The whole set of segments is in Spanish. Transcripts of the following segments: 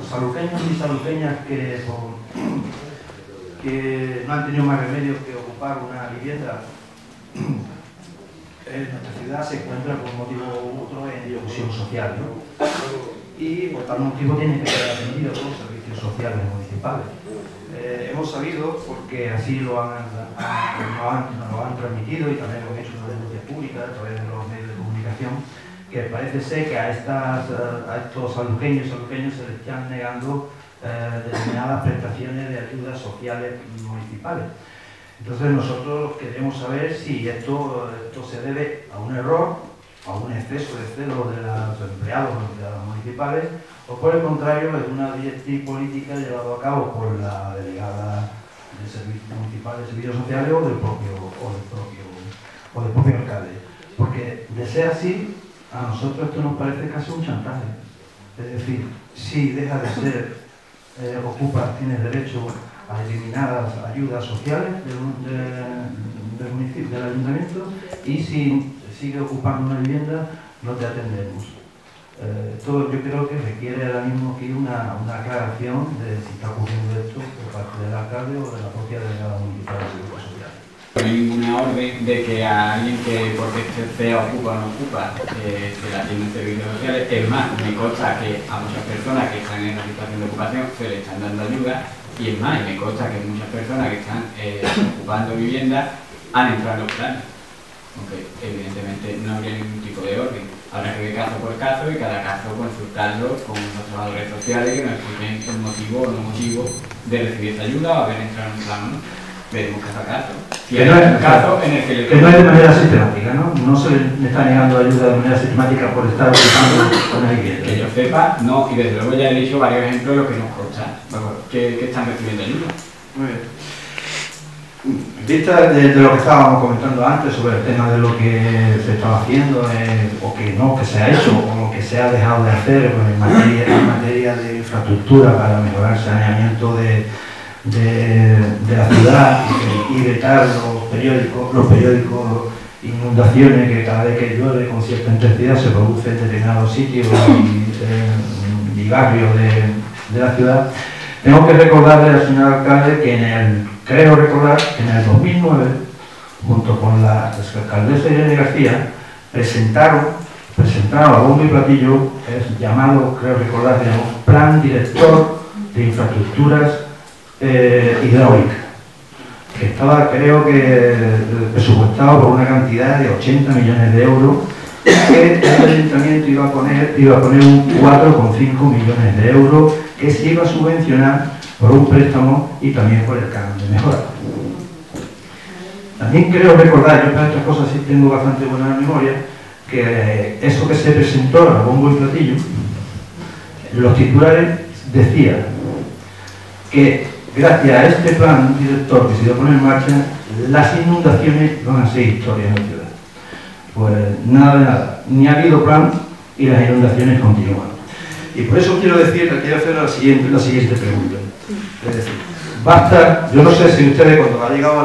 saluqueños y saluqueñas que no han tenido más remedio que ocupar una vivienda en nuestra ciudad se encuentran por un motivo u otro en exclusión social, ¿no? Y por tal motivo tienen que ser atendidos los servicios sociales municipales. Hemos sabido, porque así nos lo han transmitido y también lo han hecho una denuncia pública a través de los medios de comunicación, que parece ser que a estos saluqueños y saluqueños se les están negando determinadas prestaciones de ayudas sociales municipales. Entonces nosotros queremos saber si esto se debe a un error, a un exceso de celo de los empleados municipales, o por el contrario es una directriz política llevada a cabo por la delegada del Servicio Municipal de Servicios Sociales o del propio alcalde. Porque de ser así, a nosotros esto nos parece casi un chantaje. Es decir, si deja de ser ocupa, tienes derecho a determinadas ayudas sociales del municipio, del ayuntamiento, y si sigue ocupando una vivienda no te atendemos. Todo yo creo que requiere ahora mismo aquí una aclaración de si está ocurriendo esto por parte del alcalde o de la propia delegada municipal de Servicios Sociales. No hay ninguna orden de que a alguien que porque sea ocupa o no ocupa se le atienden servicios sociales. Es más, me consta que a muchas personas que están en una situación de ocupación se le están dando ayuda, y es más, me consta que muchas personas que están ocupando viviendas han entrado en los planes, aunque evidentemente no habría ningún tipo de orden. Habrá que ver caso por caso y cada caso consultarlo con los trabajadores sociales que nos expliquen el motivo o no motivo de recibir esta ayuda o haber entrado en un plan, ¿no? Veremos caso a caso. Si hay un caso en el que no es de manera sistemática, ¿no? No se le está negando ayuda de manera sistemática por estar ocupando una vivienda. Que yo sepa, no, y desde luego ya he dicho varios ejemplos de lo que nos consta, que están recibiendo ayuda. Muy bien. En vista de lo que estábamos comentando antes sobre el tema de lo que se estaba haciendo o que no, que se ha hecho o lo que se ha dejado de hacer pues, en materia de infraestructura para mejorar el saneamiento de la ciudad y evitar los periódicos inundaciones que cada vez que llueve con cierta intensidad se produce en determinados sitios y barrios de la ciudad. Tengo que recordarle al señor alcalde que creo recordar que en el 2009, junto con la alcaldesa Irene García, presentaron a bombo y platillo el llamado, creo recordar, Plan Director de Infraestructuras Hidráulicas, que estaba, creo que, presupuestado por una cantidad de 80 millones de euros, que el ayuntamiento iba a poner un 4,5 millones de euros que se iba a subvencionar por un préstamo y también por el canon de mejora. También creo recordar, yo para estas cosas sí tengo bastante buena memoria, que eso que se presentó a bombo y platillo, los titulares decían que gracias a este plan director que se iba a poner en marcha, las inundaciones van a ser historia en la ciudad. Pues nada de nada, ni ha habido plan y las inundaciones continúan. Y por eso quiero hacer la siguiente pregunta. Es decir, basta, yo no sé si ustedes cuando ha llegado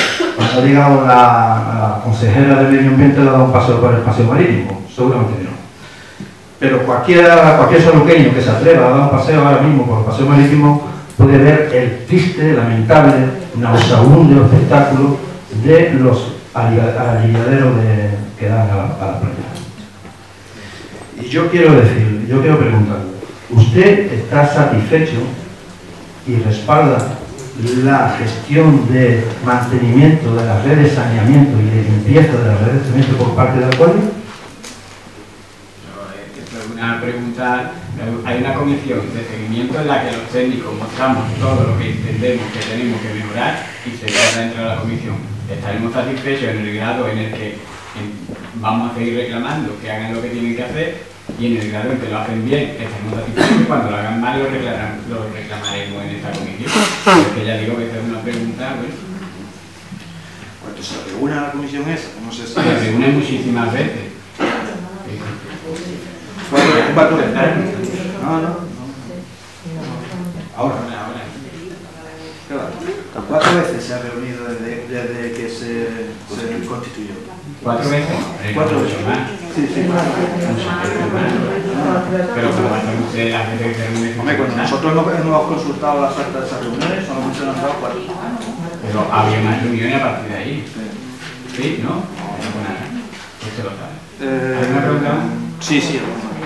la consejera de Medio Ambiente le ha dado un paseo por el paseo marítimo, seguramente que no. Pero cualquier saluqueño que se atreva a dar un paseo ahora mismo por el paseo marítimo puede ver el triste, lamentable, nauseabundo espectáculo de los aliviaderos que dan a la playa. Y yo quiero preguntarle, ¿usted está satisfecho y respalda la gestión de mantenimiento de las redes de saneamiento y de limpieza de las redes de saneamiento por parte del alcalde? Una pregunta, hay una comisión de seguimiento en la que los técnicos mostramos todo lo que entendemos que tenemos que mejorar y se trata dentro de la comisión. Estaremos satisfechos en el grado en el que vamos a seguir reclamando que hagan lo que tienen que hacer, y en el grado en que lo hacen bien estaremos satisfechos, y cuando lo hagan mal lo reclamaremos en esta comisión. Porque ya digo que esta es una pregunta, bueno. Cuando se reúne la comisión esa, no sé si... Se reúne muchísimas veces. No. Ahora. ¿Cuántas veces se ha reunido desde que se constituyó? 4 veces. 4 veces. Sí, sí. Pero como va a ser usted la gente que se reúne... Hombre, cuando nosotros hemos consultado las actas de esas reuniones, solamente nos han dado 4. Pero había más reuniones a partir de ahí. Sí, ¿no? Usted lo sabe. ¿Alguna pregunta? Sí, sí.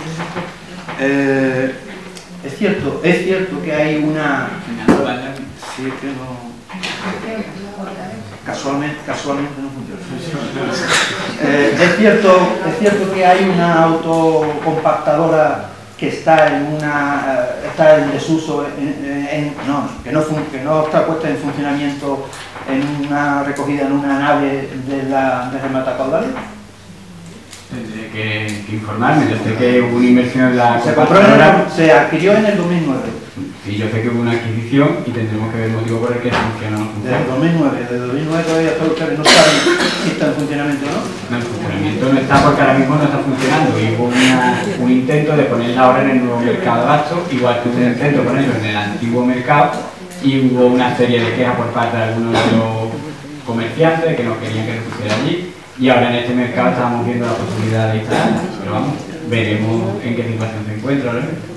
Es cierto que hay una... Sí, que no... Casualmente no funciona. Es cierto que hay una autocompactadora que está en desuso, que no está puesta en funcionamiento recogida en una nave de Matacaudales. Tendré que informarme. Yo sé que hubo una inversión en la compactadora. Se adquirió en el 2009. Sí, yo sé que hubo una adquisición y tendremos que ver el motivo por el que funciona o no funciona. Desde el 2009 todavía ustedes no saben si está en funcionamiento o no. No, en funcionamiento no está porque ahora mismo no está funcionando. Y hubo un intento de ponerla ahora en el nuevo mercado de gasto, igual que un intento de ponerlo en el antiguo mercado, y hubo una serie de quejas por parte de algunos de los comerciantes que no querían que se pusiera allí. Y ahora en este mercado estamos viendo la posibilidad de instalarla, pero vamos, veremos en qué situación se encuentra ahora mismo.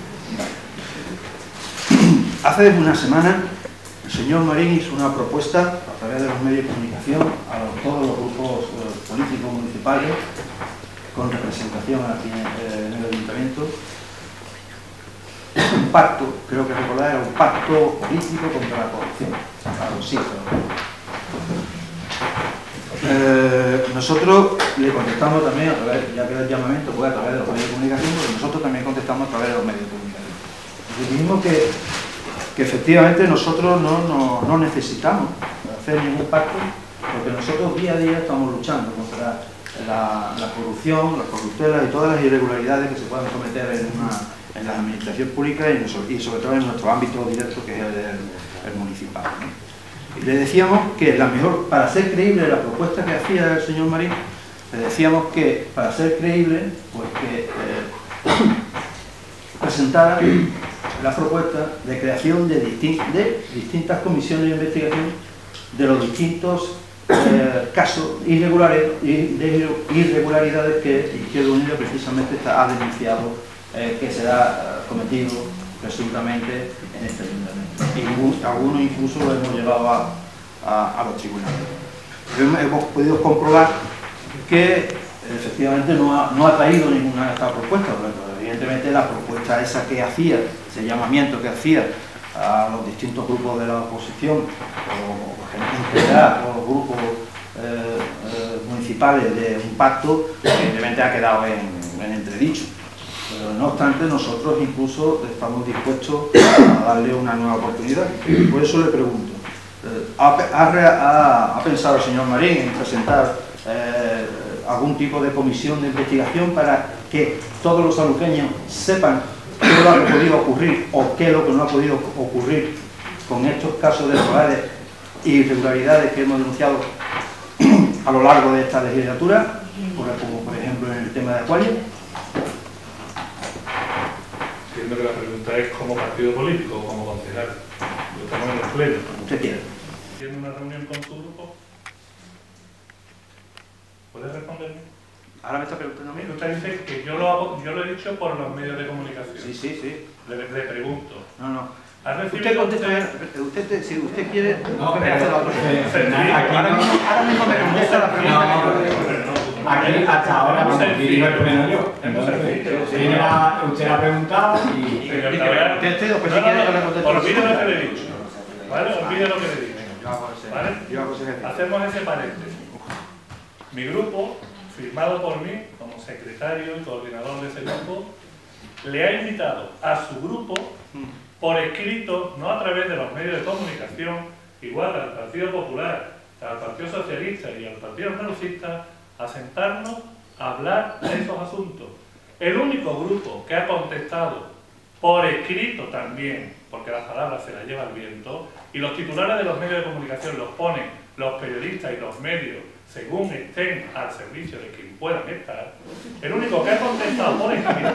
Hace una semana el señor Marín hizo una propuesta a través de los medios de comunicación a todos los grupos políticos municipales con representación aquí en el ayuntamiento. Un pacto, creo que recordar, era un pacto político contra la corrupción. Claro, sí, nosotros le contestamos también a través, ya que el llamamiento fue a través de los medios de comunicación, pero nosotros también contestamos a través de los medios de comunicación. Dijimos que efectivamente nosotros no necesitamos hacer ningún pacto, porque nosotros día a día estamos luchando contra la corrupción, las corruptelas y todas las irregularidades que se puedan cometer en la administración pública y sobre todo en nuestro ámbito directo, que es el municipal, ¿no? Y le decíamos que para ser creíble la propuesta que hacía el señor Marín, le decíamos que para ser creíble, pues que presentara la propuesta de creación de distintas comisiones de investigación de los distintos casos de irregularidades que Izquierda Unida precisamente ha denunciado que será cometido presuntamente en este ayuntamiento. Y algunos incluso lo hemos llevado a los tribunales. Hemos podido comprobar que efectivamente no ha traído ninguna de estas propuestas. Evidentemente la propuesta esa que hacía, ese llamamiento que hacía a los distintos grupos de la oposición, o en general a los grupos municipales de un pacto, evidentemente ha quedado en entredicho. Pero no obstante, nosotros incluso estamos dispuestos a darle una nueva oportunidad. Por eso le pregunto, ¿ha pensado el señor Marín en presentar algún tipo de comisión de investigación para que todos los sanluqueños sepan qué es lo que ha podido ocurrir o qué es lo que no ha podido ocurrir con estos casos de fraudes e irregularidades que hemos denunciado a lo largo de esta legislatura, como por ejemplo en el tema de Acuario? Entiendo que la pregunta es como partido político o como concejal. Estamos en el pleno. Usted quiere. ¿Tiene una reunión con su grupo? ¿Puede responderme? Ahora me está preguntando a mí. Usted dice que yo lo he dicho por los medios de comunicación. Sí. Le pregunto. No. Usted contesta, si usted quiere, no, me hace la otra. Ahora mismo me contesta la pregunta. Aquí hasta ahora no sé si el pleno yo. Usted ha preguntado y... Olvide lo que le he dicho. ¿Vale? Olvide lo que le he dicho. ¿Vale? Hacemos ese paréntesis. Mi grupo, firmado por mí como secretario y coordinador de ese grupo, le ha invitado a su grupo por escrito, no a través de los medios de comunicación, igual al Partido Popular, al Partido Socialista y al Partido Andalucista, a sentarnos a hablar de esos asuntos. El único grupo que ha contestado por escrito también, porque las palabras se las lleva el viento, y los titulares de los medios de comunicación los ponen los periodistas y los medios según estén al servicio de quien puedan estar, el único que ha contestado por escrito.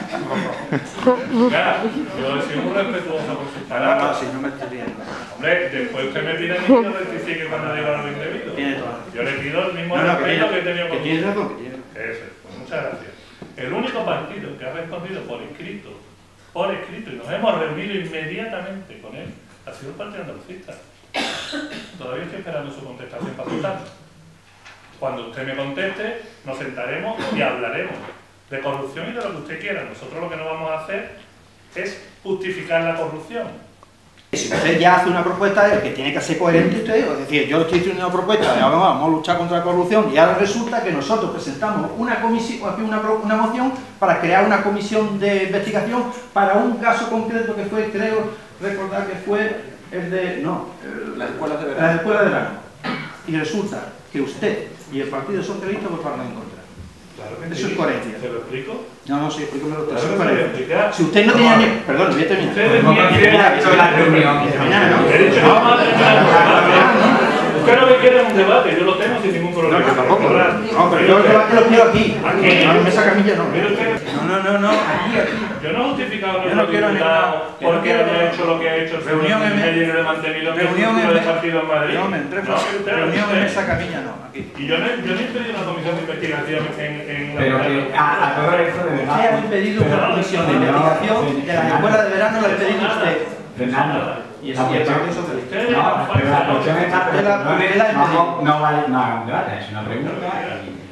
Claro, yo he sido muy respetuoso con sus palabras. Si no me estoy viendo. Hombre, después usted me pide a mí que yo rectifique cuando diga algo indebido. Yo le pido el mismo respeto que he tenido con usted. Tiene razón. Eso. Muchas muchas gracias. El único partido que ha respondido por escrito, y nos hemos reunido inmediatamente con él, ha sido el Partido Andalucista. Todavía estoy esperando su contestación para votar. Cuando usted me conteste, nos sentaremos y hablaremos de corrupción y de lo que usted quiera. Nosotros lo que no vamos a hacer es justificar la corrupción. Si usted ya hace una propuesta, el que tiene que ser coherente usted, es decir, yo estoy haciendo una propuesta de vamos a luchar contra la corrupción y ahora resulta que nosotros presentamos una moción para crear una comisión de investigación para un caso concreto que fue, creo recordar que fue el de, las escuelas de verano. Las escuelas de verano. Y resulta que usted y el Partido Socialista votaron en contra. Claro que Eso sí. es coherencia. ¿Se lo explico? No, sí, explíquemelo usted. Claro Eso es que se lo voy a coherencia. explicar. Si usted no tenía ni... Perdón, voy a terminar. Ustedes No, mienten. Eso es la reunión. He dicho, no vamos a terminar el debate. Usted lo que quiere es un debate, yo lo tengo sin ningún problema. No, yo tampoco. No, pero yo el debate lo quiero aquí. Aquí. En esa camilla no. Mire usted, No, aquí. yo no he justificado a Yo no nuestro quiero diputado ninguna- porque yo no haya quiero- hecho lo que ha hecho el Reunión señor en- Meyer de mantenido en el Reunión estructura en... del partido en Madrid. No, me entré, No, usted, reunión en usted. esa camilla no, aquí. Y yo no he pedido una comisión de investigación en Pero que a todo esto de verdad... Usted ha pedido una comisión de investigación de las escuelas de verano, la ha pedido usted. Fernando, Y el la cuestión Partido Socialista. no, pero la cuestión está, pero Usted la- no usted la ha pedido. no vale, no es un debate, es una pregunta y